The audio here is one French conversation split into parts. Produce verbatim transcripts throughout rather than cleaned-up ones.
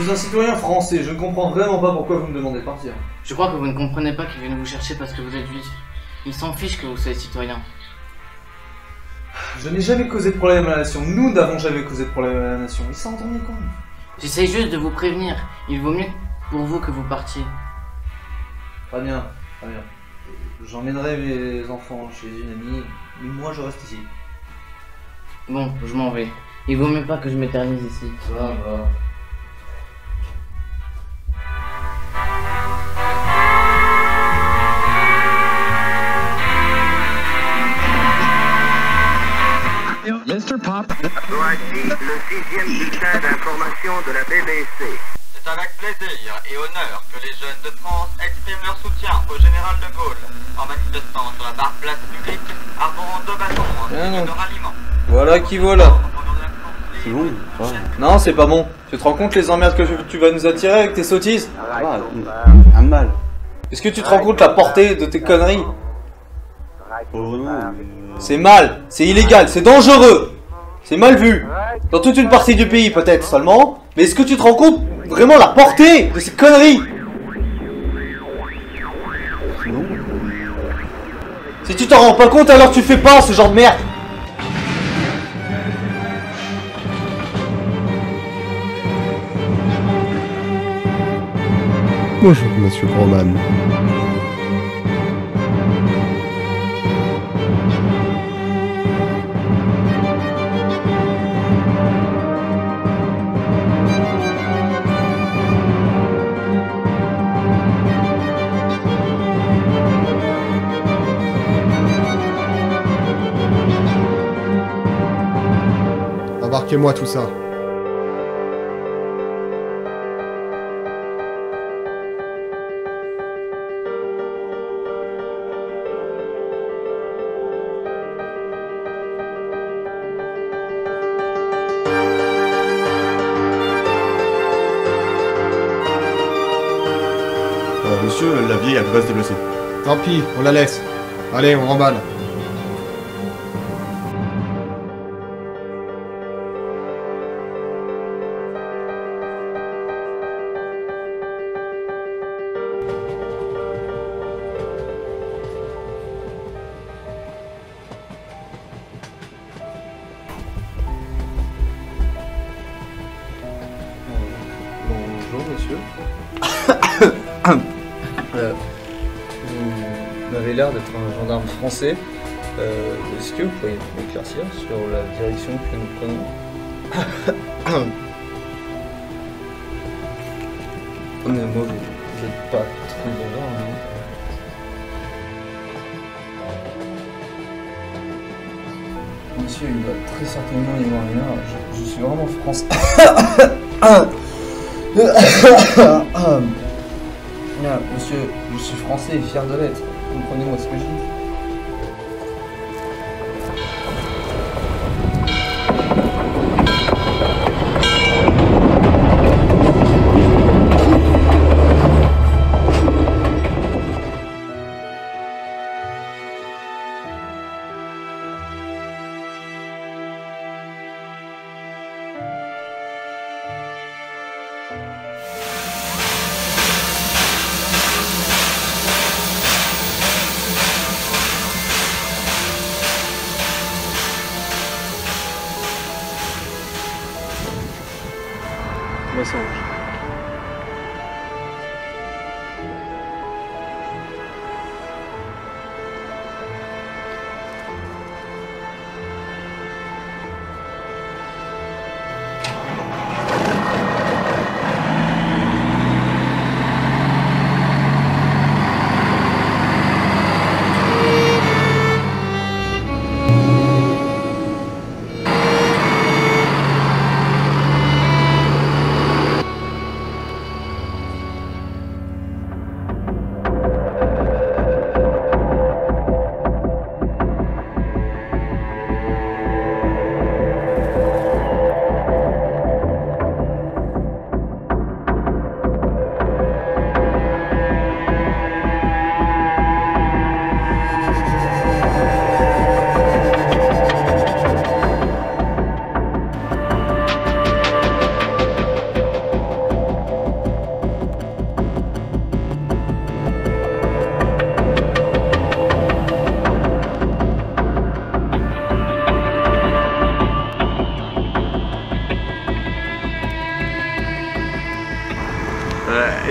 suis un citoyen français, je ne comprends vraiment pas pourquoi vous me demandez de partir. Je crois que vous ne comprenez pas qu'ils viennent vous chercher parce que vous êtes juif. Ils s'en fichent que vous soyez citoyen. Je n'ai jamais causé de problème à la nation, nous n'avons jamais causé de problème à la nation, ils s'en rendent compte. J'essaie juste de vous prévenir. Il vaut mieux pour vous que vous partiez. Très bien, très bien. J'emmènerai mes enfants chez une amie, mais moi je reste ici. Bon, je m'en vais. Il vaut mieux pas que je m'éternise ici. Ça va. mister Pop. Voici le sixième bulletin d'information de la B B C. C'est avec plaisir et honneur que les jeunes de France expriment leur soutien au général de Gaulle en manifestant sur la barre place publique arborant deux bâtons ainsi que de ralliement. Voilà qui voilà. C'est bon. Ouais. Non, c'est pas bon. Tu te rends compte les emmerdes que tu vas nous attirer avec tes sottises? Ah, un mal. Est-ce que tu te rends compte la portée de tes conneries? Oh non. C'est mal, c'est illégal, c'est dangereux. C'est mal vu. Dans toute une partie du pays peut-être seulement. Mais est-ce que tu te rends compte vraiment la portée de ces conneries? Non. Si tu t'en rends pas compte, alors tu fais pas ce genre de merde. Bonjour, monsieur Roman. Embarquez-moi tout ça. Euh, monsieur, la vieille a de se déplacer. Tant pis, on la laisse. Allez, on remballe. Bonjour monsieur. euh, vous m'avez l'air d'être un gendarme français. Euh, Est-ce que vous pourriez m'éclaircir sur la direction que nous prenons? Mais moi, vous n'êtes pas très gendarme, hein. Monsieur, il doit très certainement y avoir une erreur. Je, je suis vraiment français. Ah, monsieur, je suis français et fier de l'être. Comprenez-moi ce que je dis. Mensonge.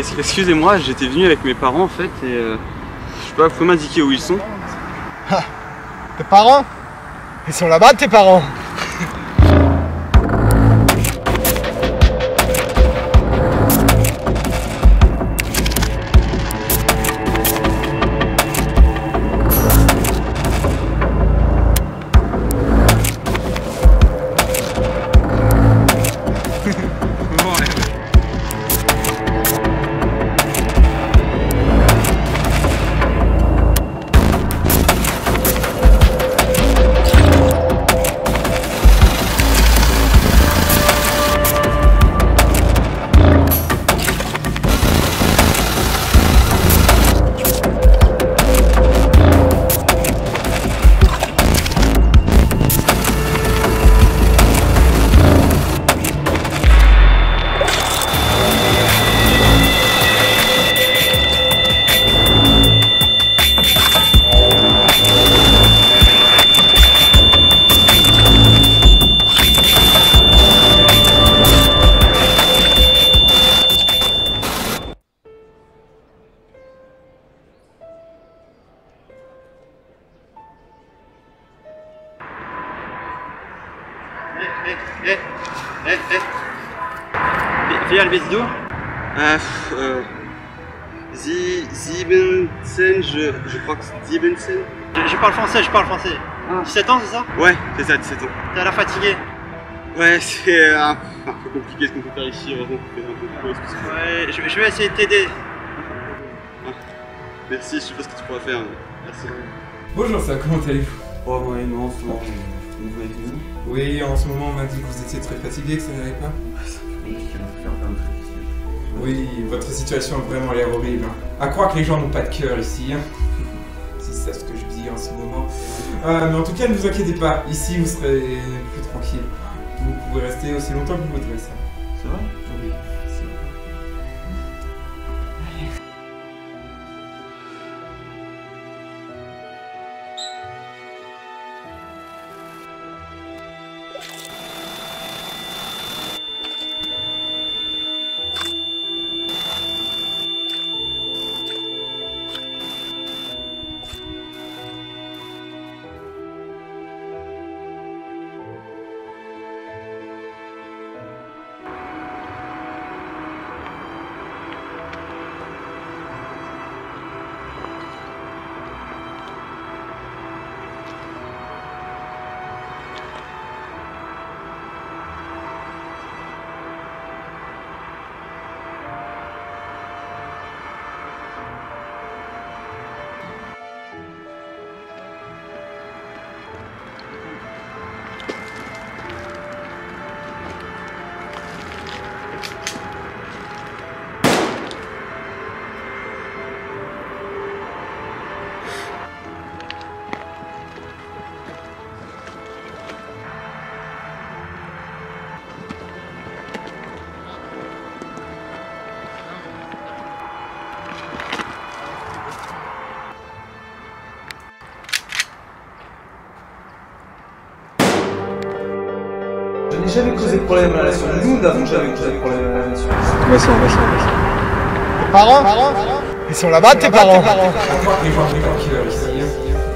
excusez-moi, j'étais venu avec mes parents en fait et euh, je sais pas, vous pouvez m'indiquer où ils sont? Ah, tes parents? Ils sont là-bas, tes parents. Eh, eh, eh, eh. Wer bist du? Euh, euh, Siebensen, je, je crois que c'est Siebensen. Je, je parle français, je parle français. Ah. dix-sept ans, c'est ça? Ouais, c'est ça, dix-sept ans. T'as l'air fatigué. Ouais, c'est euh, un peu compliqué ce qu'on peut faire ici, heureusement qu'on fait un peu de pause. Parce que... Ouais, je, je vais essayer de t'aider. Ah. Merci, je sais pas ce que tu pourras faire. Mais... Merci. Bonjour, ça, comment allez-vous? Oh, ouais, non, en ce moment, vous m'avez dit non? Oui, en ce moment, on m'a dit que vous étiez très fatigué, que ça n'allait pas. C'est un peu compliqué de faire plein de trucs ici. Oui, votre situation a vraiment l'air horrible. À croire que les gens n'ont pas de cœur ici. Hein. Si c'est ça ce que je dis en ce moment. Euh, mais en tout cas, ne vous inquiétez pas. Ici, vous serez plus tranquille. Vous pouvez rester aussi longtemps que vous voudrez, ça. C'est vrai? Oui, c'est vrai. Je n'ai jamais causé de problème à la nation. Nous n'avons jamais causé de problème à la nation. Vas-y, vas-y, vas-y. Tes parents? Ils sont là-bas, tes parents. À croire que les gens n'ont pas de cœur ici. Hein.